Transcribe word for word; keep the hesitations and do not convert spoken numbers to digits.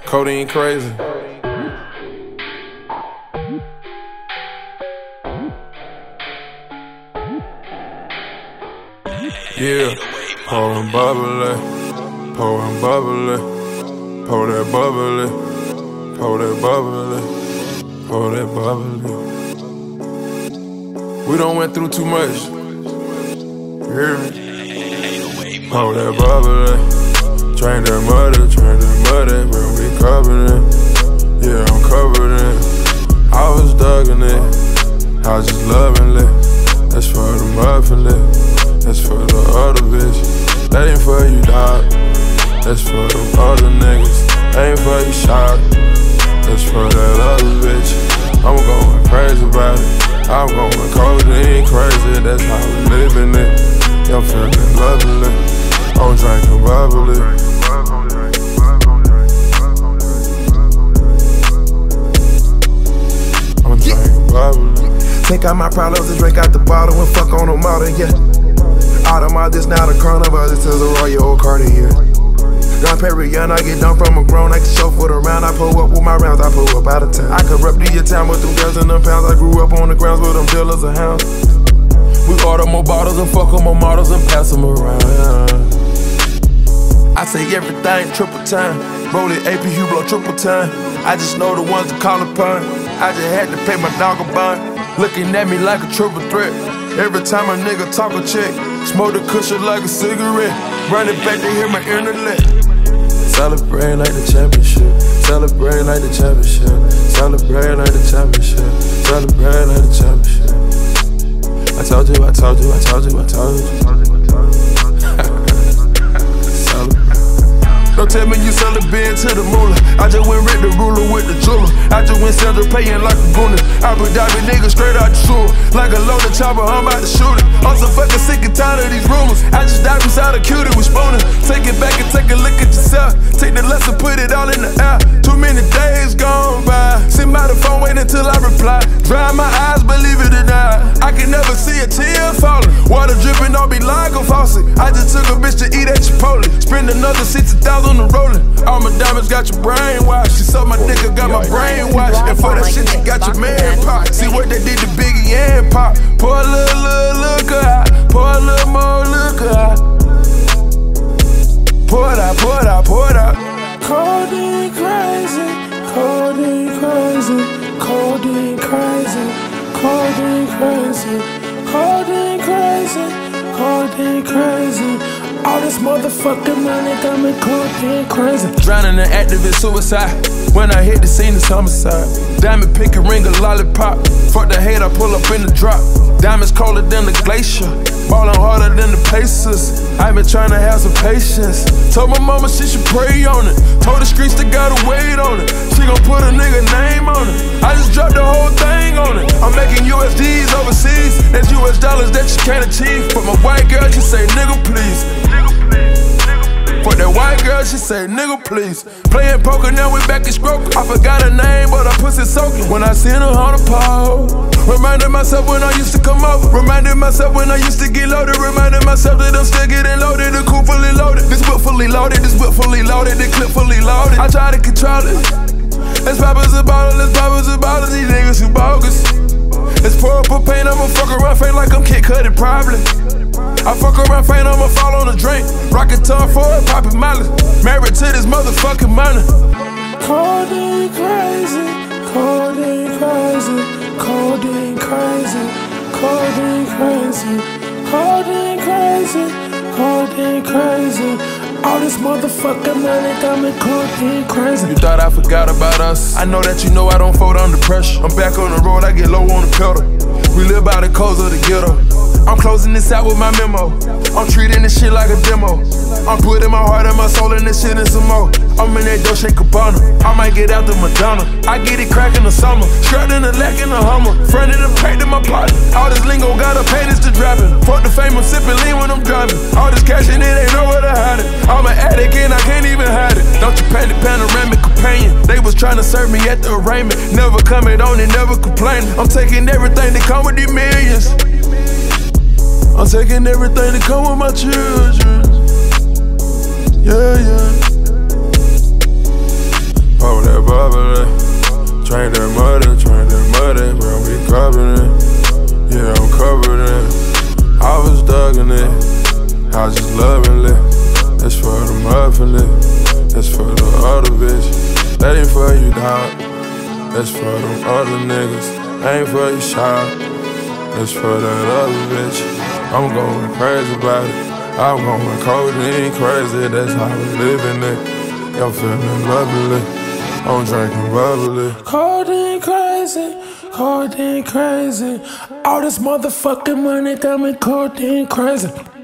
Codeine crazy. Yeah, pouring bubbly, pouring bubbly, pour that bubbly, pour that bubbly, pour that bubbly. We done went through too much. You hear me? Pour that bubbly, drain that muddy, drain that muddy, bro, we covered it. Yeah, I'm covered in. I was dugging it, I was just loving it. That's for the muffin lip. That's for the other bitch. That ain't for you, dog. That's for the other niggas. That ain't for you, shot. That's for that other bitch. I'm going crazy about it. I'm going codeine crazy. That's how we living it. I'm feeling lovely. I'm drinking bubbly. I'm drinking bubbly. Take out my problems and drink out the bottle and fuck on them all, yeah. Out of my this now the carnival, this is a Royal Cartier. Grand Perrier, I get done from a grown, I can chauffeur around. I pull up with my rounds, I pull up out of town. I corrupt your town with them girls and them pounds. I grew up on the grounds with them dealers and hounds. We order more bottles and fuck on more models and pass them around. I say everything triple time. Roll it A P, you blow triple time. I just know the ones to call upon. I just had to pay my dog a bond. Looking at me like a triple threat. Every time a nigga talk a check, smoke the cushion like a cigarette. Run it back to hear my internet. Celebrate like the championship. Celebrate like the championship. Celebrate like the championship. Celebrate like the championship. I told you, I told you, I told you, I told you. Don't tell me you sell the bin to the moolah. I just went rid the ruler with the jeweler. I just went Sandra paying like a gooner. Abu Dhabi nigga straight out the sewer. Like a loaded chopper, I'm about to shoot it. I'm so fucking sick and tired of these rumors. I just dive inside a cutie with spooners. Take it back and take a look at yourself. Take the lesson, put it all in the air. Too many days gone by. Sit by the phone, wait until I reply. Dry my eyes, believe it or not. I can never see a tear falling. Water dripping on me like a faucet. I just took a bitch to eat at Chipotle. Spend another sixty thousand on the rolling. All my diamonds got your brain washed. She saw my nigga got my brain washed. And for that shit, you got your man pop. See what they did to Biggie and Pop. Pour a little, little liquor out. Pour a little more liquor out. Pour it out, pour it out, pour it out. Codeine crazy, codeine crazy, codeine crazy, codeine crazy, codeine crazy, codeine crazy. All this motherfucking money got me codeine crazy. Drowning in activist suicide. When I hit the scene, it's homicide. Diamond pink and ring a lollipop. Fuck the hate, I pull up in the drop. Diamonds colder than the glacier. Ballin' harder than the Pacers. I been trying to have some patience. Told my mama she should pray on it. Told the streets they gotta wait on it. She gon' put a nigga name on it. I just dropped the whole thing on it. I'm making U S Ds overseas. That's U S dollars that you can't achieve. But my white girl, she say nigga please. For that white girl, she say, nigga, please. Playing poker, now we back in stroke. I forgot her name, but her pussy soaking. When I seen her on the pole, reminded myself when I used to come over. Reminded myself when I used to get loaded. Reminded myself that I'm still getting loaded. The coupe fully loaded. This whip fully loaded. This whip fully loaded. The clip fully loaded. I try to control it. Let's pop us a bottle. Let's pop us a bottle. These niggas who bogus. Let's pour up a paint. I'ma fuck around, faint like I'm Kid Cudi, probably. I fuck around, faint, I'ma fall on a drink. Rockin' tongue for it, poppin' Molly. Married to this motherfucking money. Codeine crazy, codeine crazy, codeine crazy, codeine crazy, codeine crazy, codeine crazy. All this motherfucking money got me codeine crazy. You thought I forgot about us? I know that you know I don't fold under pressure. I'm back on the road, I get low on the pedal. We live by the codes of the ghetto. I'm closing this out with my memo. I'm treating this shit like a demo. I'm putting my heart and my soul in this shit and some more. I'm in that Dolce Gabbana. I might get out the Madonna. I get it crack in the summer. Strapped in the lack in the Hummer. Front of the paint in my pocket. All this lingo got a pain, it's the driving. Fuck the fame, I'm sipping lean when I'm driving. All this cash in it ain't nowhere to hide it. I'm an addict and I can't even hide it. Don't you panic, panoramic companion. They was trying to serve me at the arraignment. Never coming on and never complaining. I'm taking everything that come with these millions. I'm taking everything that come with my children. Yeah, yeah. Pour that bubbly. Train that muddy, train that muddy, bro, we covered it. Yeah, I'm covered in. I was dugging it, I was just loving it. That's for the muffin it, that's for the other bitch. That ain't for you, dog. That's for them other niggas. Ain't for you, shot. That's for that other bitch. I'm going crazy about it. I'm going codeine crazy. That's how we living it. I'm feeling lovely. I'm drinking bubbly. Codeine crazy, codeine crazy. All this motherfucking money got me codeine crazy.